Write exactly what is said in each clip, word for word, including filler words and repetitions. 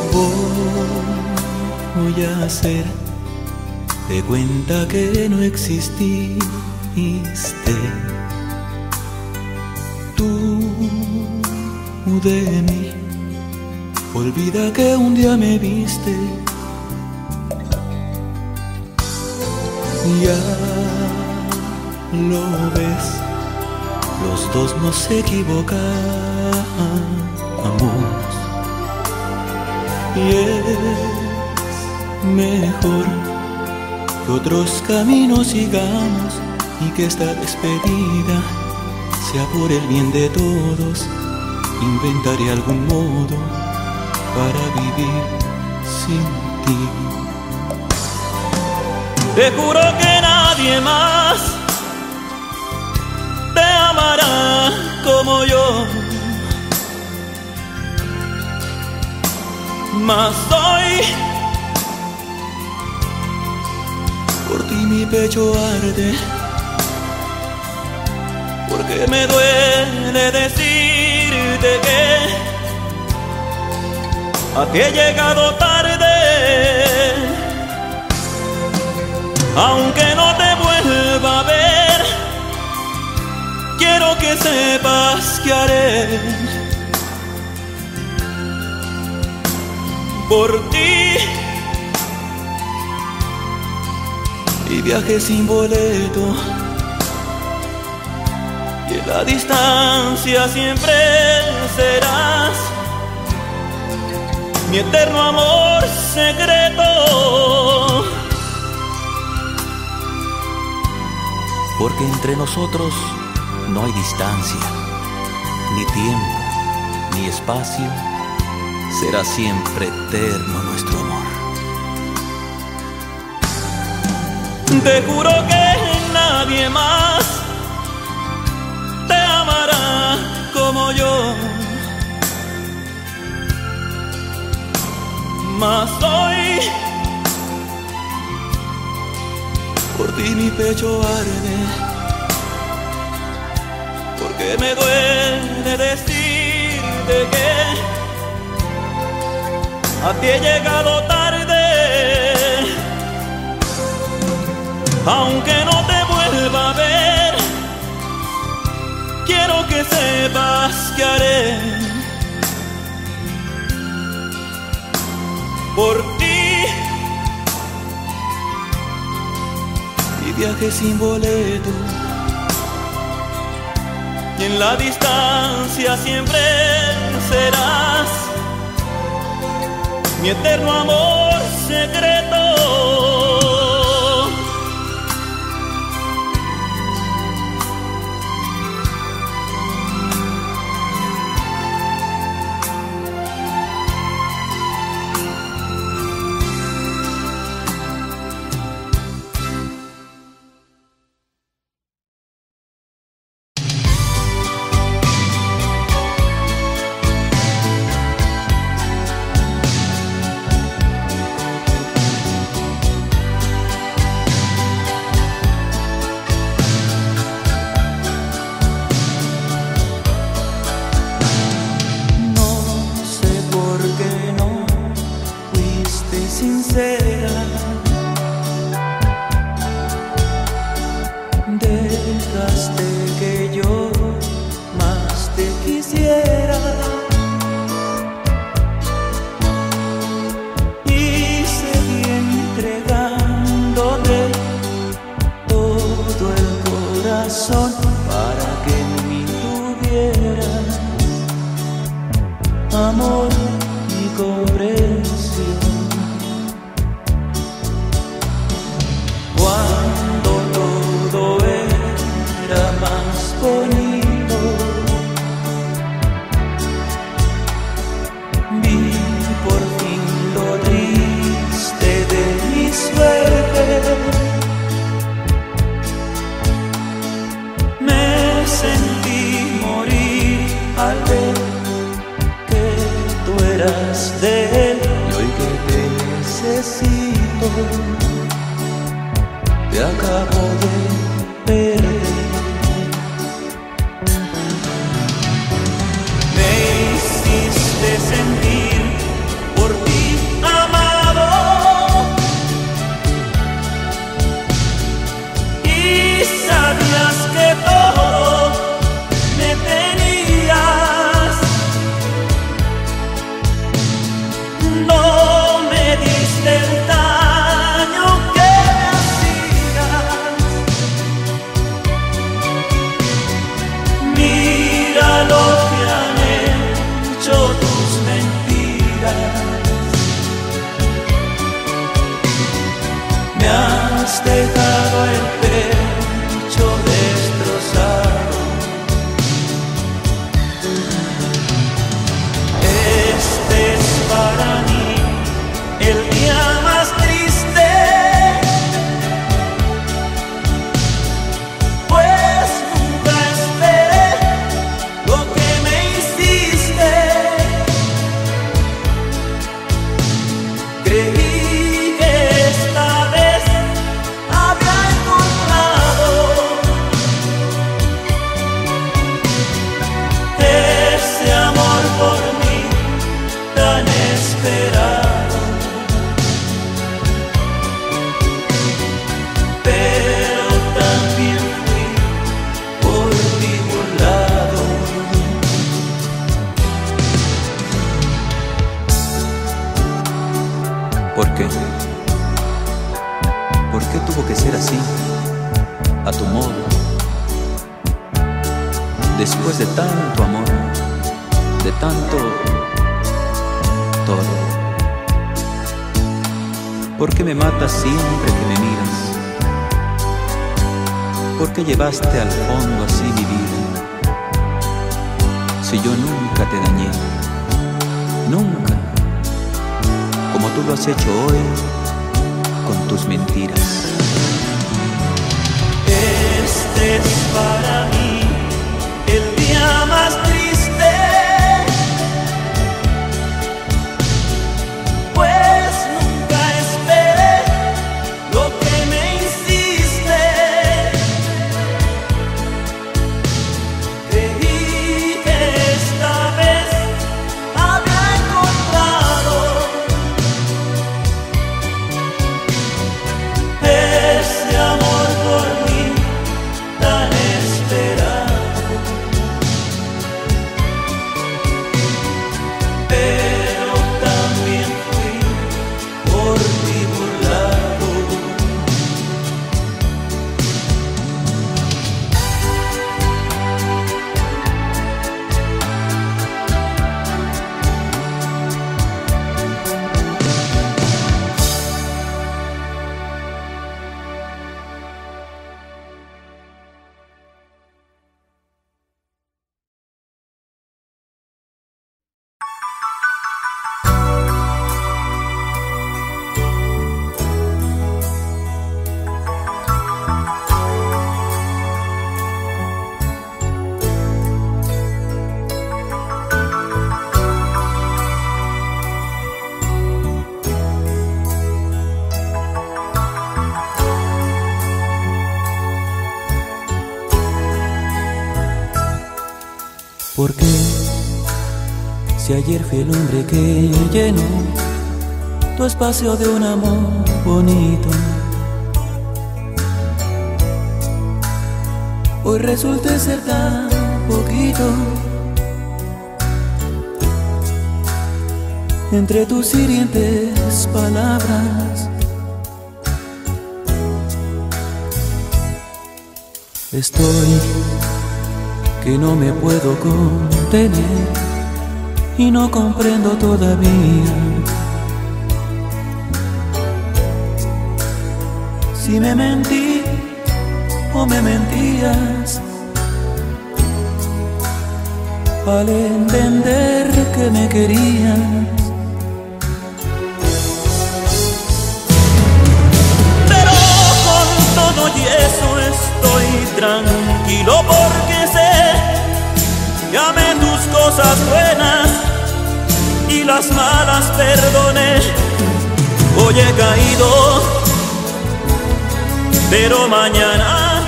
Voy a hacer de cuenta que no exististe. Tú de mí, olvida que un día me viste. Ya lo ves, los dos nos equivocamos. Y es mejor que otros caminos sigamos y que esta despedida sea por el bien de todos. Inventaré algún modo para vivir sin ti. Te juro que nadie más te amará como yo. Mas hoy por ti mi pecho arde, porque me duele decirte que a ti he llegado tarde. Aunque no te vuelva a ver, quiero que sepas que haré por ti. Y viaje sin boleto, y en la distancia siempre serás mi eterno amor secreto. Porque entre nosotros no hay distancia, ni tiempo, ni espacio. Será siempre eterno nuestro amor. Te juro que nadie más te amará como yo. Mas hoy por ti mi pecho arde, porque me duele decirte que a ti he llegado tarde. Aunque no te vuelva a ver, quiero que sepas que haré por ti. Y viaje sin boleto, y en la distancia siempre serás mi eterno amor secreto. después de tanto amor, de tanto todo? ¿Por qué me matas siempre que me miras? ¿Por qué llevaste al fondo así mi vida? Si yo nunca te dañé, nunca, como tú lo has hecho hoy con tus mentiras. Este es para mí el día más triste, pues nunca esperé lo que me hiciste. Creí que esta vez había encontrado ese amor por mí tan esperado. Pero también fui por ti burlado. ¿Por qué? Si ayer fui el hombre que llenó tu espacio de un amor bonito, hoy resulta ser tan poquito. Entre tus hirientes palabras estoy que no me puedo contener y no comprendo todavía si me mentí o me mentías al entender que me querías. Pero con todo y eso estoy tranquilo porque sé que amé tus cosas buenas y las malas perdoné. Hoy he caído, pero mañana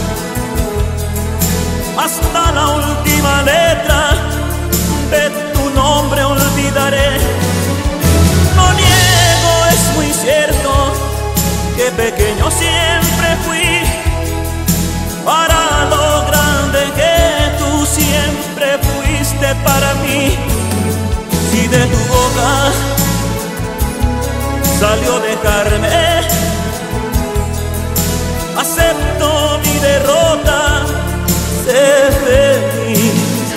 hasta la última letra de tu nombre olvidaré. No niego, es muy cierto que pequeño siempre fui para lo grande que tú siempre fuiste para mí. Si de tu boca salió dejarme, acepto mi derrota, sé feliz.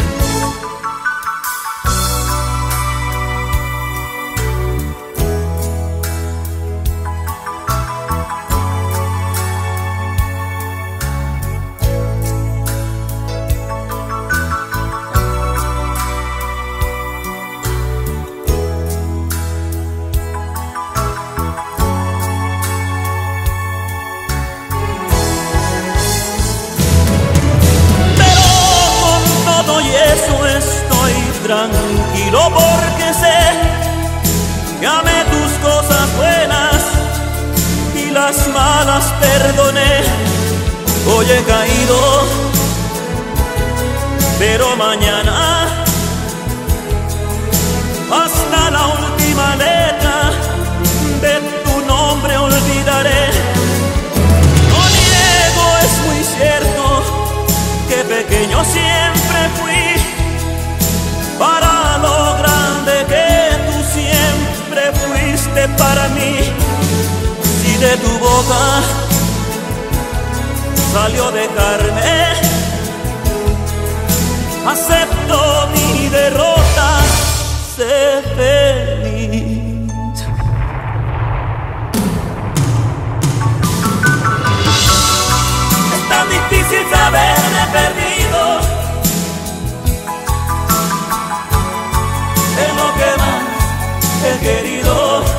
Tranquilo porque sé que amé tus cosas buenas y las malas perdoné. Hoy he caído, pero mañana hasta la última letra de tu nombre olvidaré. No niego, es muy cierto que pequeño siempre fui para lo grande que tú siempre fuiste para mí. Si de tu boca salió dejarme, acepto mi derrota, sé feliz. Es tan difícil saberme perdido en lo que más he querido.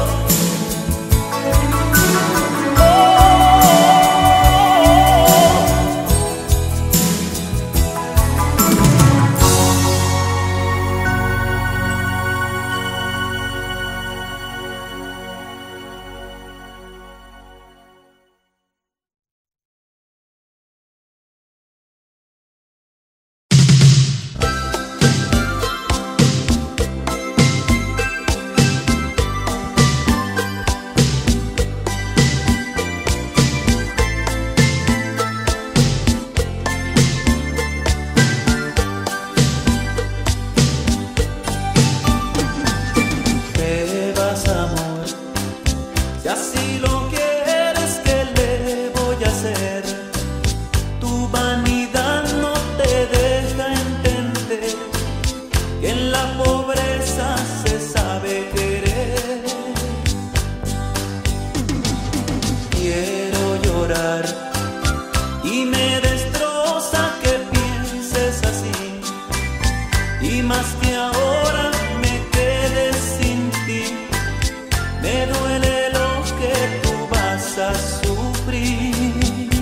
Y me destroza que pienses así, y más que ahora me quedes sin ti, me duele lo que tú vas a sufrir.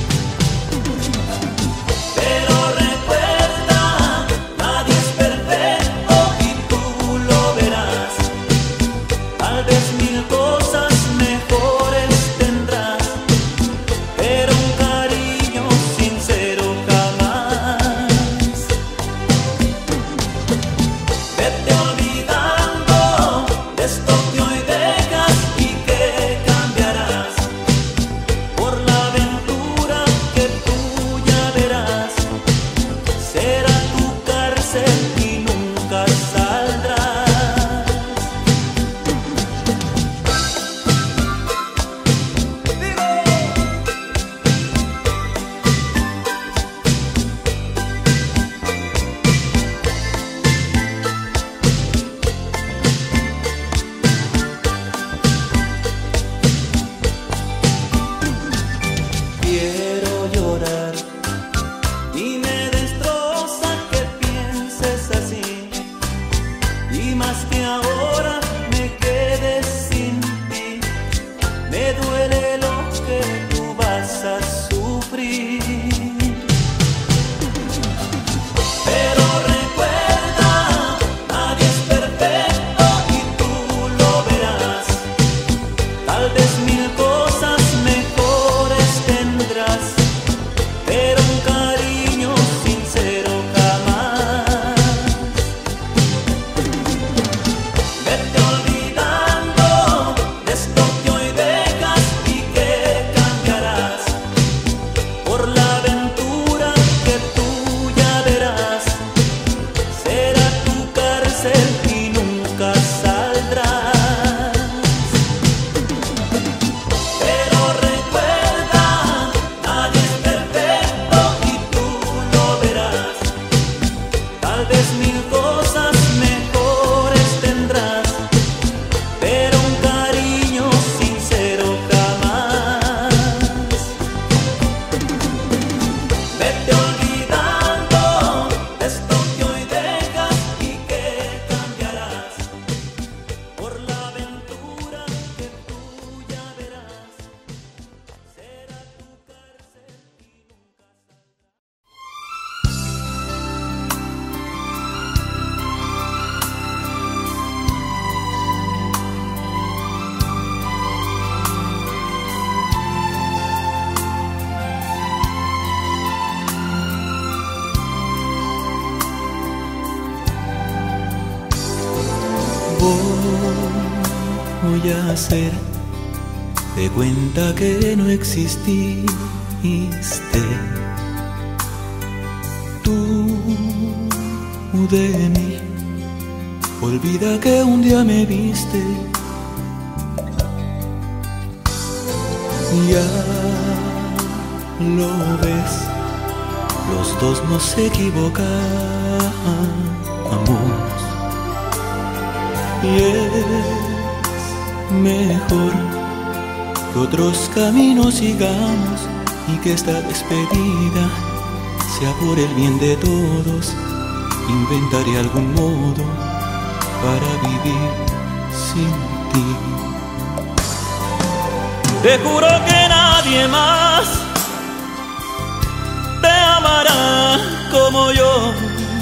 Pero recuerda, nadie es perfecto y tú lo verás, tal vez mil cosas mejores tendrás, pero un cariño sincero jamás. Vete olvidando de esto que hoy dejas y que cambiarás por la aventura que tú ya verás. Será tu cárcel y nunca saldrás. Quiero llorar y me destroza que pienses así, y más que ahora me quedes sin ti, me duele lo que tú vas a sufrir. Pero recuerda, nadie es perfecto y tú lo verás, tal vez mil cosas mejores tendrás, pero un cariño sincero jamás. Vete olvidando de esto que hoy dejas y que cambiarás por la aventura que tú ya verás. Será tu cárcel y nunca saldrás. Pero recuerda, nadie es perfecto y tú lo verás, tal vez mil cosas mejores tendrás, pero un cariño sincero jamás. Vete olvidando de esto que hoy dejas y que cambiarás por la aventura que tú ya verás. Será tu cárcel y nunca Voy a hacer de cuenta que no exististe. Tú de mí, olvida que un día me viste. Ya lo ves, los dos nos equivocamos y es mejor que otros caminos sigamos y que esta despedida sea por el bien de todos. Inventaré algún modo para vivir sin ti. Te juro que nadie más te amará como yo,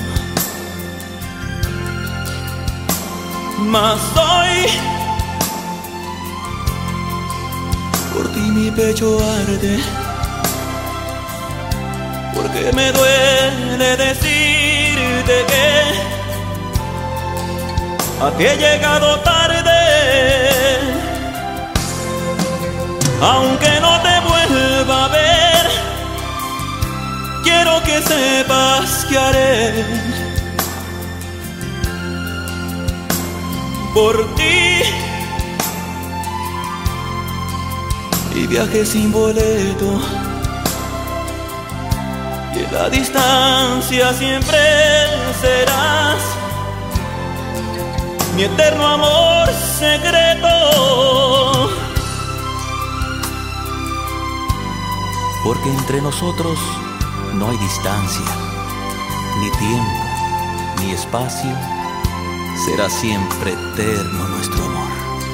mas hoy por ti mi pecho arde, porque me duele decirte que a ti he llegado tarde. Aunque no te vuelva a ver, quiero que sepas que haré por ti. Y viaje sin boleto, y en la distancia siempre serás mi eterno amor secreto. Porque entre nosotros no hay distancia, ni tiempo, ni espacio. Será siempre eterno nuestro amor.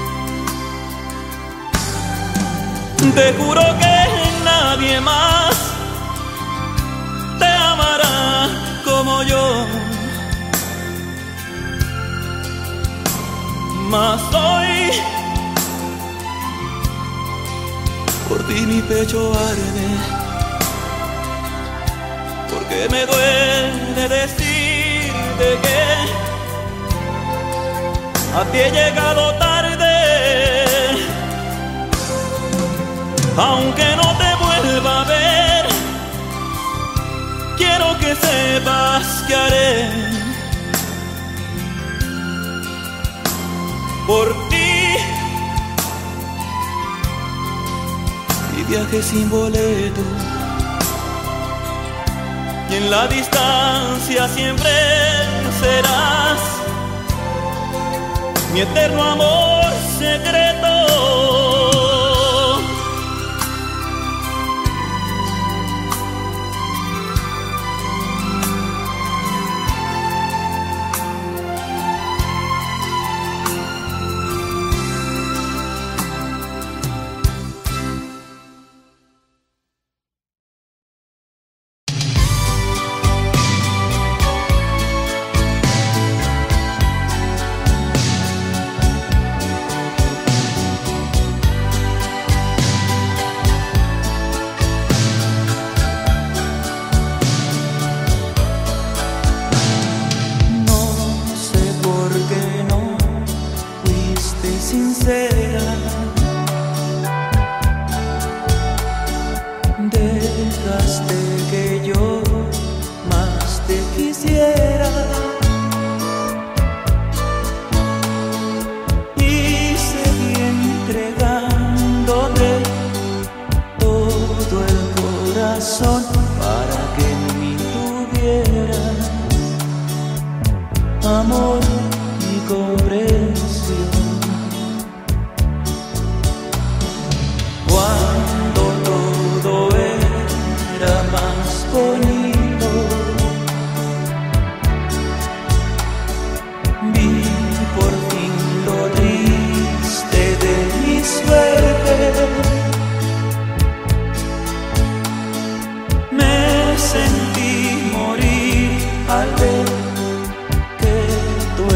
Te juro que nadie más te amará como yo, mas hoy por ti mi pecho arde, porque me duele decirte que a ti he llegado tarde. Aunque no te vuelva a ver, quiero que sepas que haré por ti. Y viaje sin boleto, y en la distancia siempre serás mi eterno amor secreto. Dejaste que yo más te quisiera y seguí entregándote todo el corazón para que en mí tuvieras amor y comprensión. Cuando todo era más bonito, vi por fin lo triste de mi suerte. Me sentí morir al ver que tú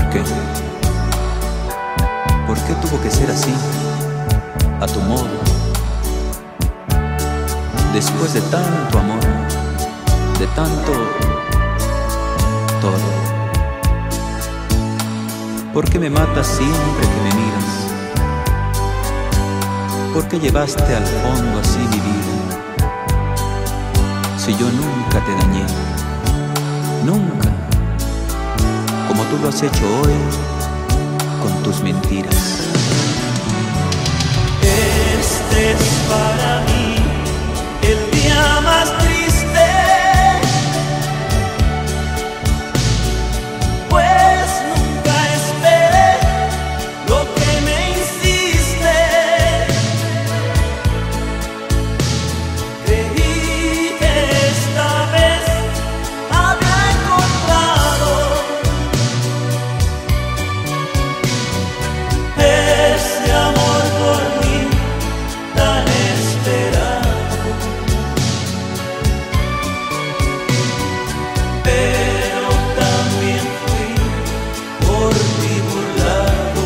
¿Por qué? ¿Por qué tuvo que ser así, a tu modo? Después de tanto amor, de tanto todo. ¿Por qué me matas siempre que me miras? ¿Por qué llevaste al fondo así mi vida? Si yo nunca te dañé, nunca, como tú lo has hecho hoy con tus mentiras. Este es para mí el día más triste, pues nunca esperé lo que me hiciste. Creí que esta vez había encontrado ese amor por mí tan esperado. Pero también fui por ti burlado.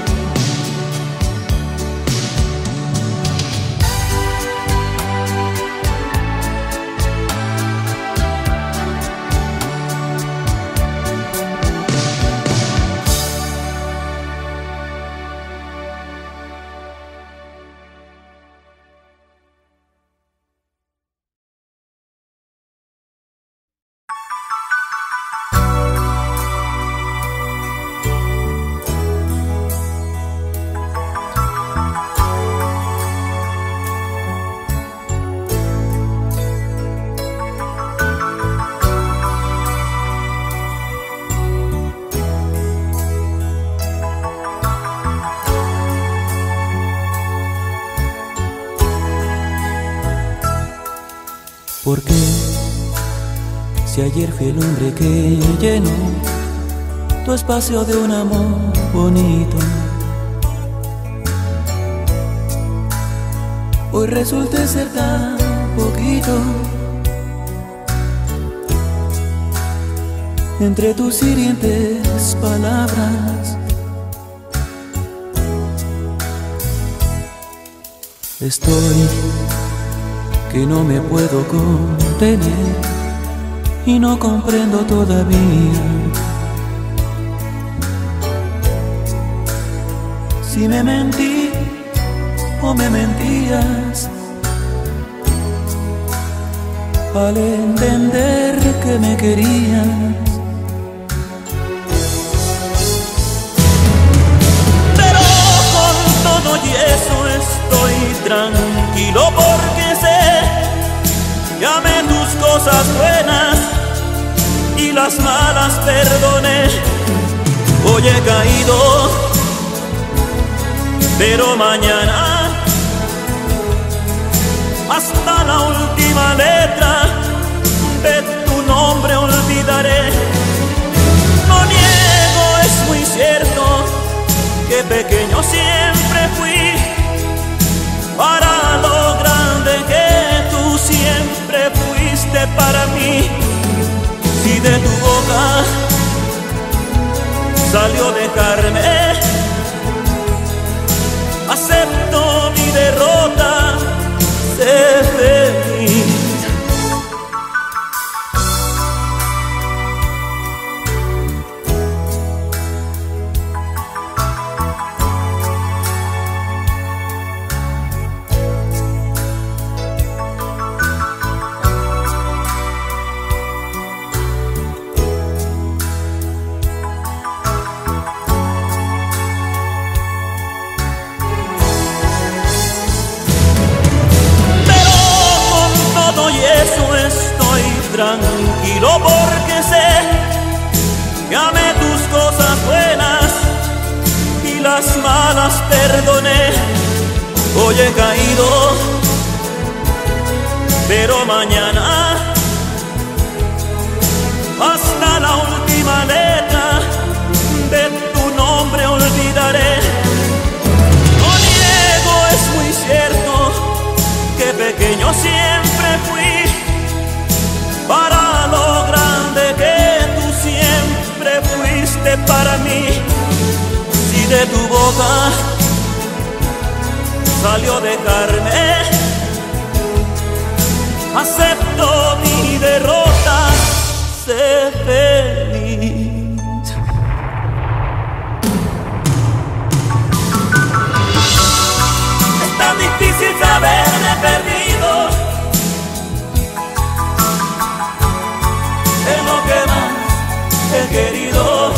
¿Por qué? Si ayer fui el hombre que llenó tu espacio de un amor bonito, hoy resulté ser tan poquito. Entre tus hirientes palabras estoy que no me puedo contener y no comprendo todavía si me mentí o me mentías al entender que me querías. Pero con todo y eso estoy tranquilo porque sé que amé tus cosas buenas y las malas perdoné. Hoy he caído, pero mañana hasta la última letra de tu nombre olvidaré. No niego, es muy cierto que pequeño siempre fui para lo grande que tú siempre fuiste para mí. Si de tu boca salió dejarme, acepto mi derrota, sé feliz. Tranquilo porque sé que amé tus cosas buenas y las malas perdoné. Hoy he caído, pero mañana hasta la última letra de tu nombre olvidaré. No niego, es muy cierto que pequeño siempre fui para lo grande que tú siempre fuiste para mí. boca salió a dejarme. Acepto mi derrota, sé feliz. Es tan difícil saberme perdido en lo que más he querido.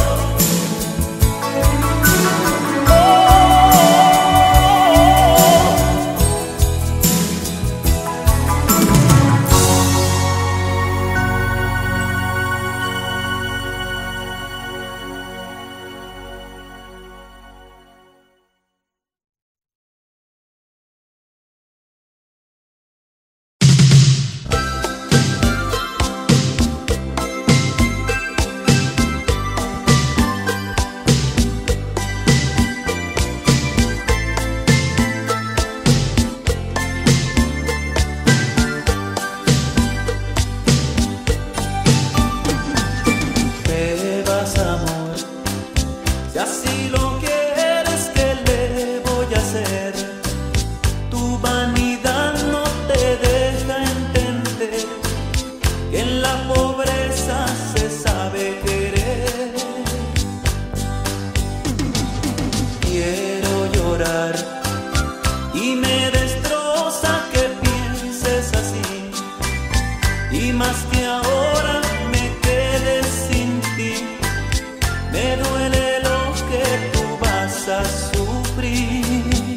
Y me destroza que pienses así, y más que ahora me quedes sin ti. Me duele lo que tú vas a sufrir,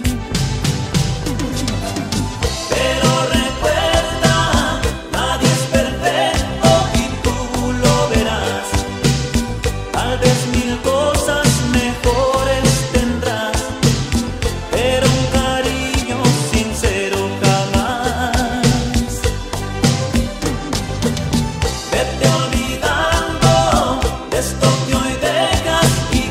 pero recuerda, nadie es perfecto y tú lo verás. Tal vez mil cosas mejores tendrás, pero un cariño sincero jamás. Vete olvidando de esto que hoy dejas y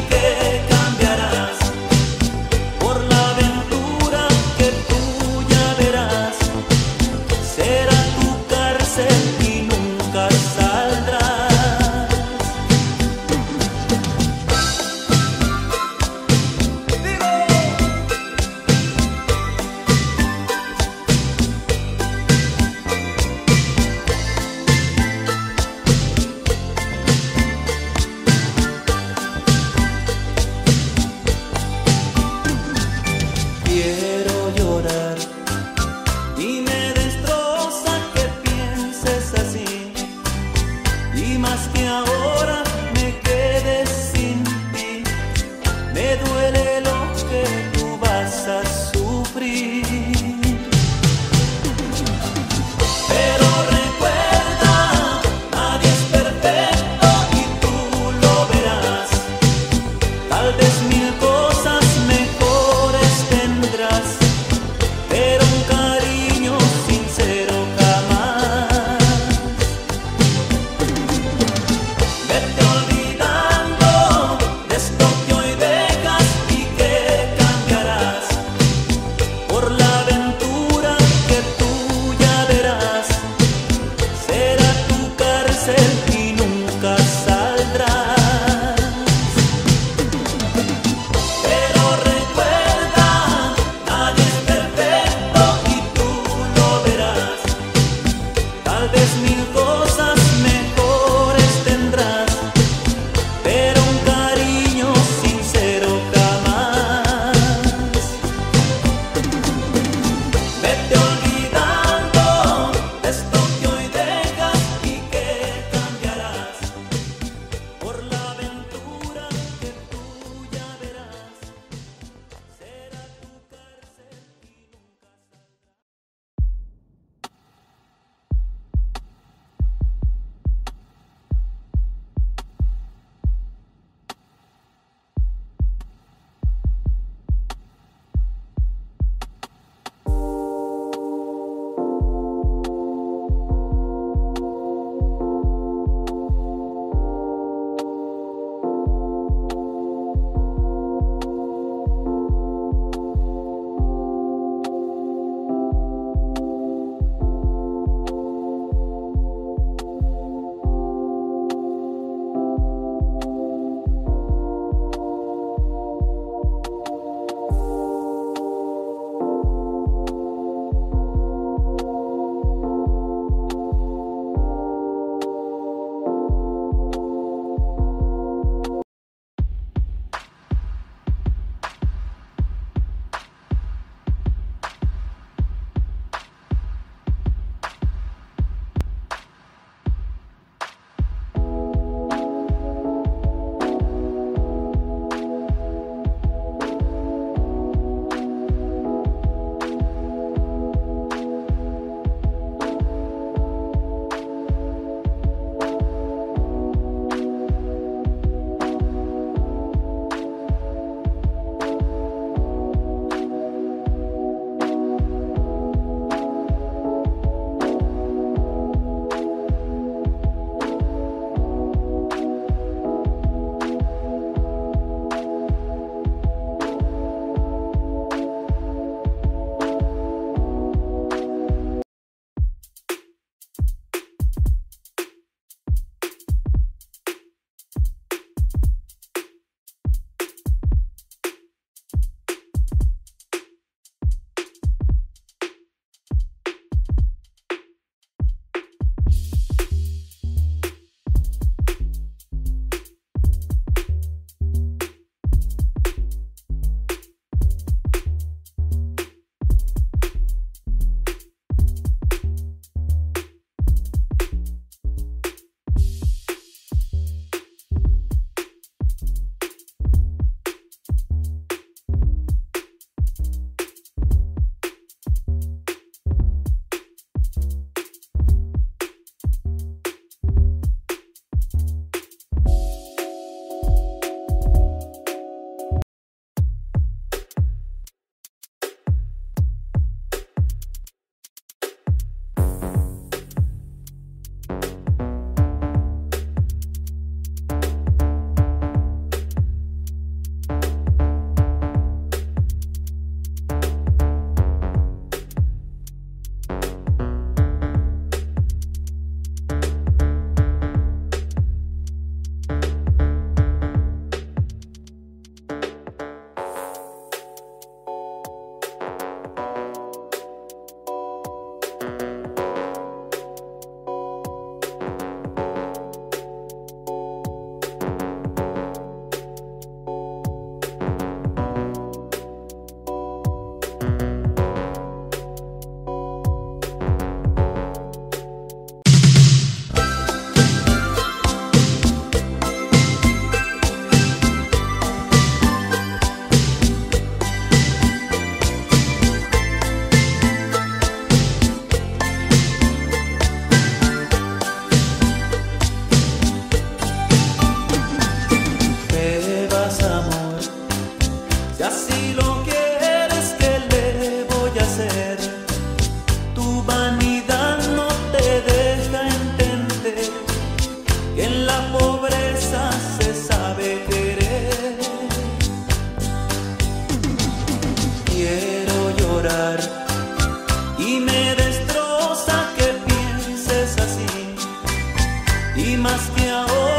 más que ahora